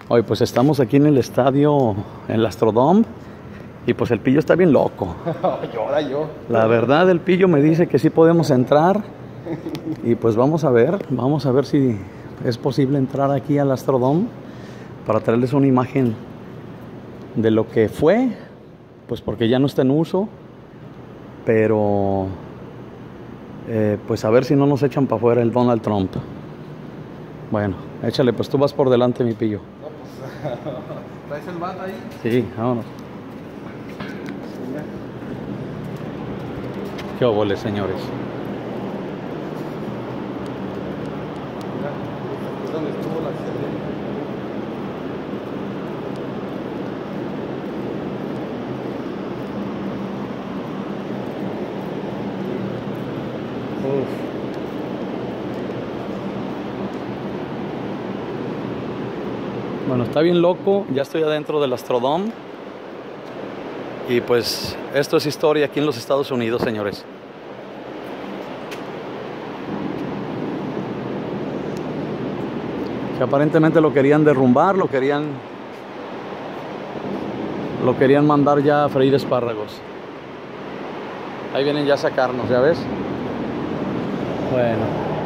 Hoy pues estamos aquí en el estadio, en el Astrodome, y pues el Pillo está bien loco. Llora yo. La verdad, el Pillo me dice que sí podemos entrar, y pues vamos a ver si es posible entrar aquí al Astrodome para traerles una imagen de lo que fue, pues porque ya no está en uso, pero pues a ver si no nos echan para afuera el Donald Trump. Bueno, échale, pues tú vas por delante, mi Pillo. No, pues, ¿traes el bat ahí? Sí, vámonos. Qué óvole, señores. Mira, aquí es donde estuvo la serie. Uf. Bueno, está bien loco, ya estoy adentro del Astrodome. Y pues esto es historia aquí en los Estados Unidos, señores. Que aparentemente lo querían derrumbar, lo querían mandar ya a freír espárragos. Ahí vienen ya a sacarnos, ¿ya ves? Bueno.